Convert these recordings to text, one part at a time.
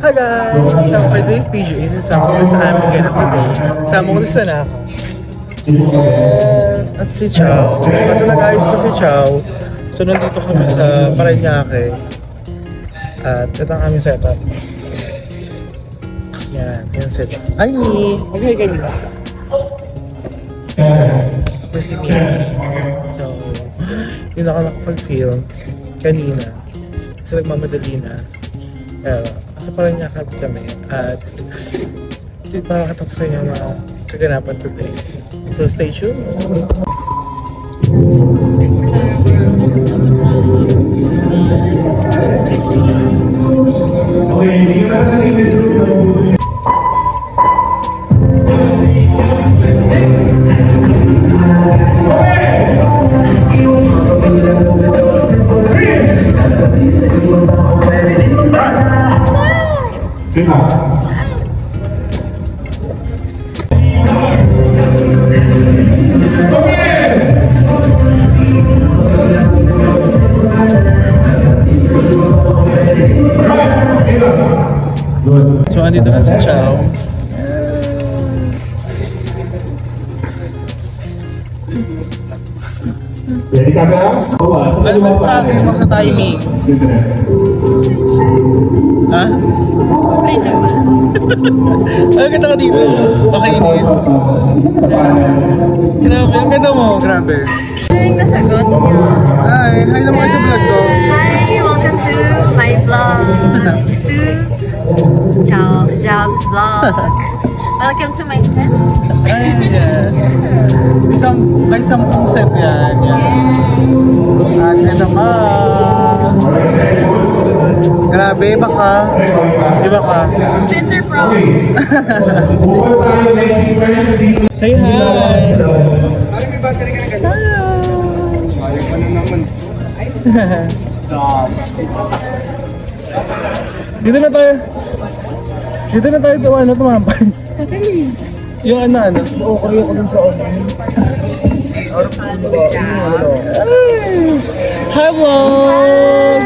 Hi guys! So for today's video, isasama ko sa aming ganap today. Sama ko si Sanako. Yes! At si Chow. Kasi nag-ayos pa si Chow. So nandito kami sa Parañaque. At ito ang aming setup. Yan, yan setup. Ay, me! Okay, kami. Ito si me. So, hindi na ako nakapag-film kanina. Kasi nagmamadali na. Pero, sa Parañaque kami. At hindi pa makatapos sa inyo mga kaganapan today. So, stay tuned! So, andito na si Chow. Ano ba sabi mo sa timing? Ha? Okay naman. Ano kita ka dito? Makinis. Grabe, ang ganda mo. Grabe. Yung nasagot niya. Hi naman kayo sa vlog ko. Hi, welcome to my vlog. To Jobs Vlog. Welcome to my set. Ay, yes. May sampung set yan. At ito ma. Grabe, iba ka. Iba ka. Splinter Pro. Say hi. Hello. Ayaw pa na naman. Dito na tayo. Dito na tayo tumampay. Yung ano. Okay ako dun sa online. Hi vlog!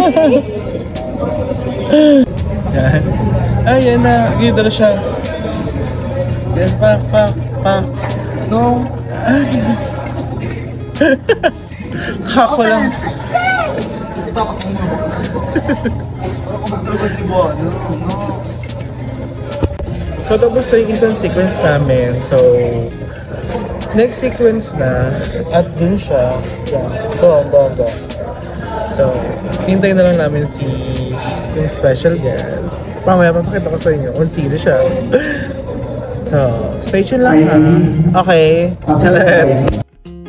Ayan na, dito na siya. Yes, pa. No. Kako lang. So tapos na yung isang sequence namin. So next sequence na at dun siya. Doon. So hintay na lang namin yung special guest. Mamaya papakita ko sa inyo kung sino siya. So stay tuned lang ha. Okay. Chalet.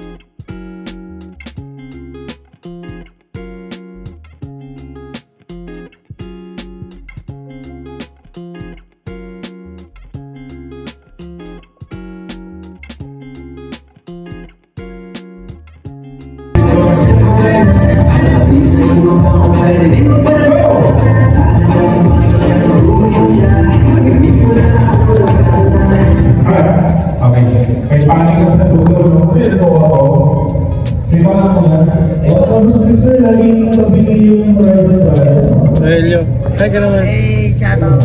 May panig ka sa dulo, no? Ito ako. Prima lang mo yan. Tapos Mr. laging mabili yung private tayo. Relyo. Hi ka naman. Hey, shout out.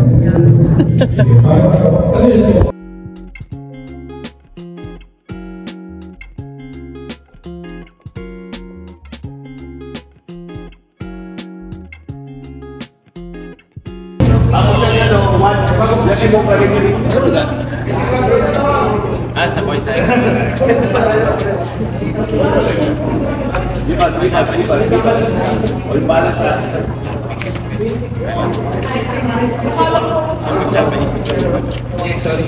Sa voice side. All balas na. Sorry.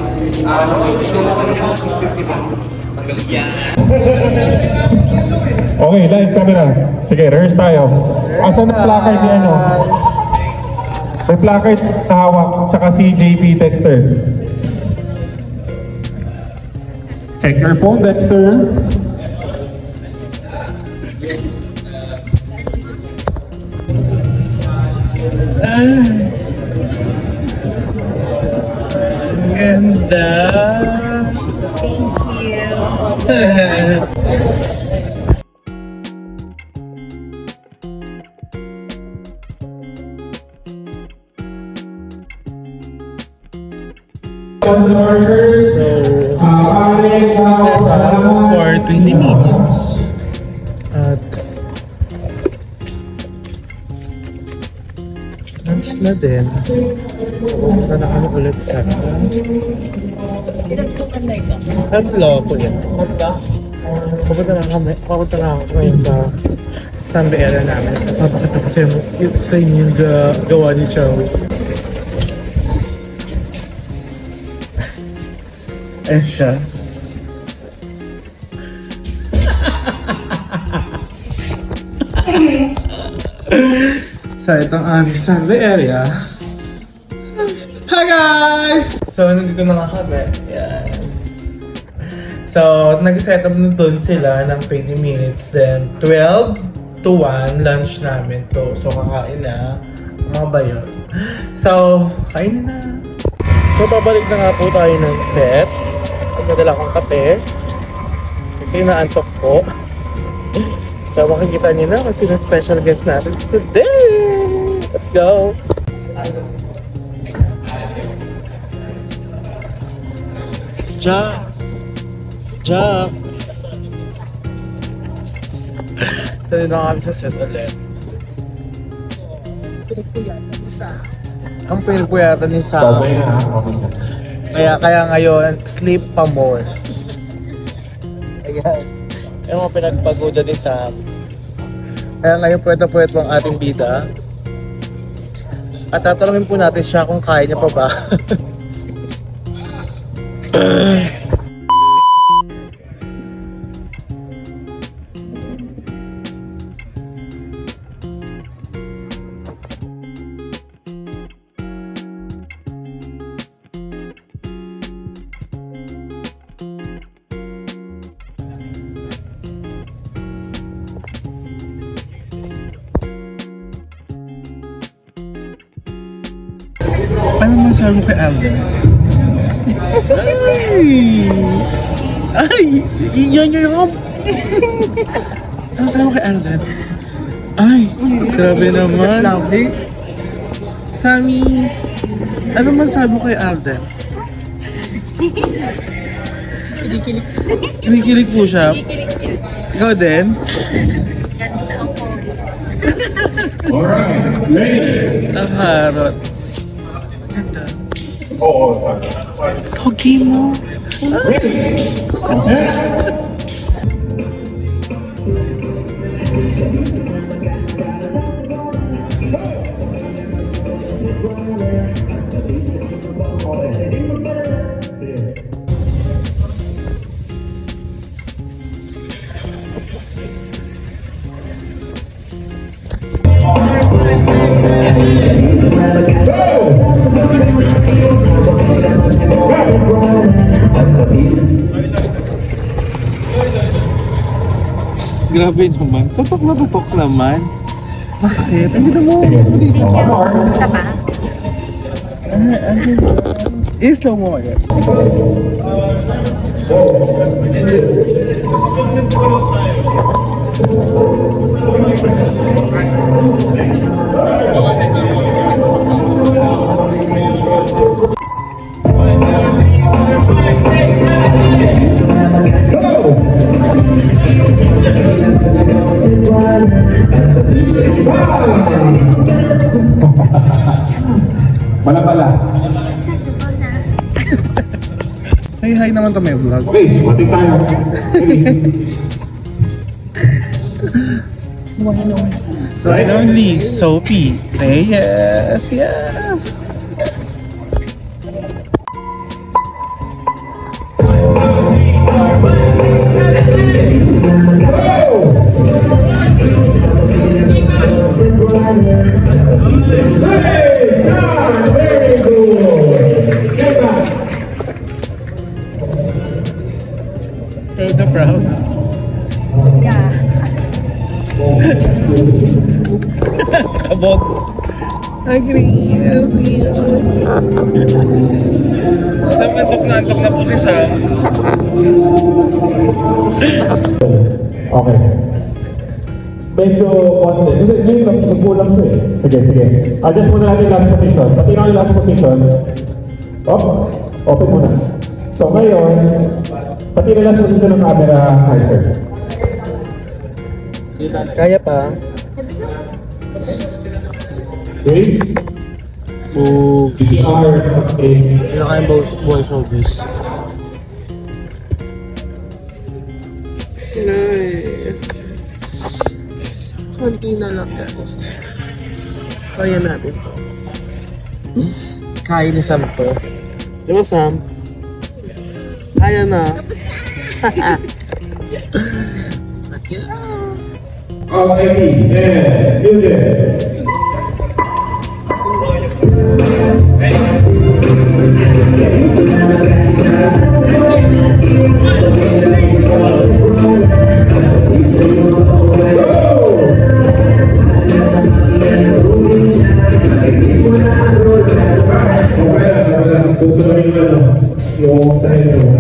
Okay, live camera. Sige, rehearse tayo. Asan ang placard ni ano? May placard na hawak, tsaka si JP Dexter. Check your phone, Dexter. Ganda. Thank you. workers. So, set up for 20 minutes. At lunch na din. Pupunta na kami ulit sa tatlo po yan. Pupunta na ako ngayon sa Sambe area namin. Papakita ko sa inyo yung gawa ni Chow. Ayan siya. So, ito ang aming Sambe area. Hi guys! So, nandito na nga kami. Yan. So, nag-set up na doon sila ng 20 minutes. Then, 12 to 1, lunch namin to. So, kakain na. Mga bayon. So, kain na. So, babalik na nga po tayo ng set. Nagdala akong kape. Kasi naantok po. So, makikita niyo na kung sino special guest natin today. Let's go! Jack! Jack! So, dito na kami sa set ulit. Ang pinagpuyatan ni Sam. Okay na, okay na. Kaya ngayon, sleep pa more. Ayan. Yung mga pinagpagoda ni Sam. Kaya ngayon, puwet ang ating bida. At tatanungin po natin siya kung kaya niya pa ba. Ano masabi kay Alden? Ay! Iyan niyo yung... Ano masabi kay Alden? Ay! Grabe naman! Sammy! Ano masabi mo kay Alden? Kinikilig po siya. Ikaw din? Ganda ang pogi. Alright, ready? Ang harot. Oo. Pogi mo. Ready? Set. Grabe naman. Tutok naman. Bakit? Ang ganda mo. Thank you. Isa pa? I-slow mo agad. Bala-bala. Sasipaw na. Say hi naman to my vlog. Okay, matik tayo. Right only, Sophie. Yes, yes. Proud na proud. Yeah. Kabog. Agree. Sam, antok na po si Sam. Okay. Medyo konti. Kasi ngayon nagkulang ko eh. Sige. Adjust muna natin last position. Pati na yung last position. Up. Open mo na. So ngayon, pati na lang position ng camera, Hyper. Kaya pa. Okay? Boogie. Okay. Ano kayang buhay showbiz? Konti na lang guys. Kaya natin to. Kaya ni Sam to. Di ba Sam? Kaya na. Okay, and music. Yung sa inyo na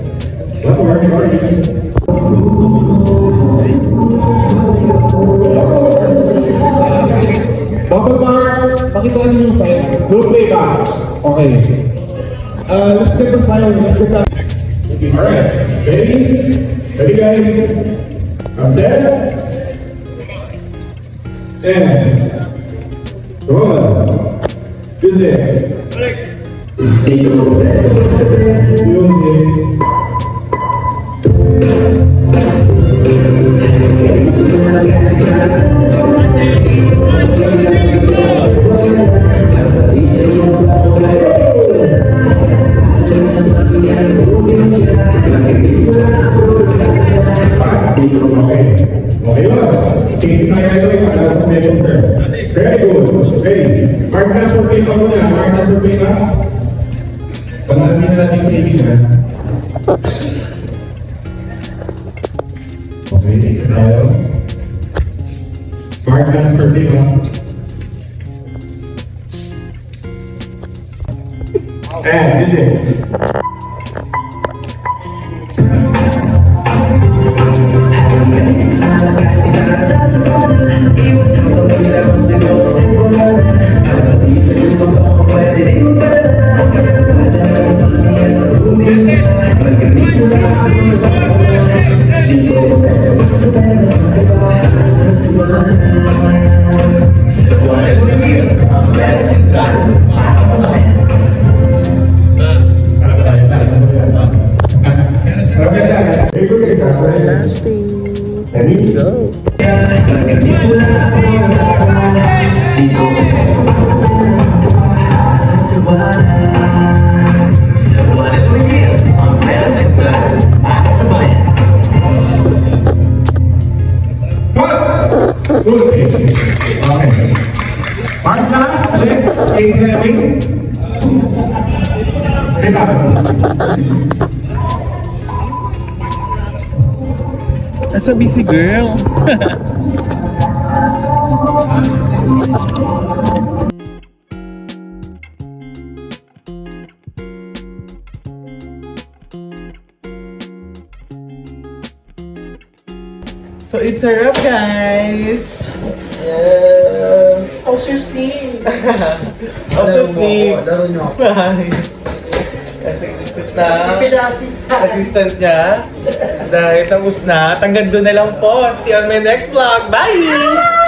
Bubble Mark, pakita niyo yung file. Blue play ba? Okay. Let's get the file. Let's get that. Alright. Ready? Ready guys? I'm set. And roll. Music. Okay lang. Sige na kayo ito. Very good. Ready. Mark na survey pa muna. Mark na survey pa. Panasin na natin yung taking na. Okay, take tayo. Mark na survey pa. And music. Let's go. That's a busy girl. So it's a wrap, guys. Yes. How's your sleep? How's your sleep? Laro nyo. Kasi na assistant niya. Dahil tapos na. Hanggang doon na lang po. See you on my next vlog. Bye!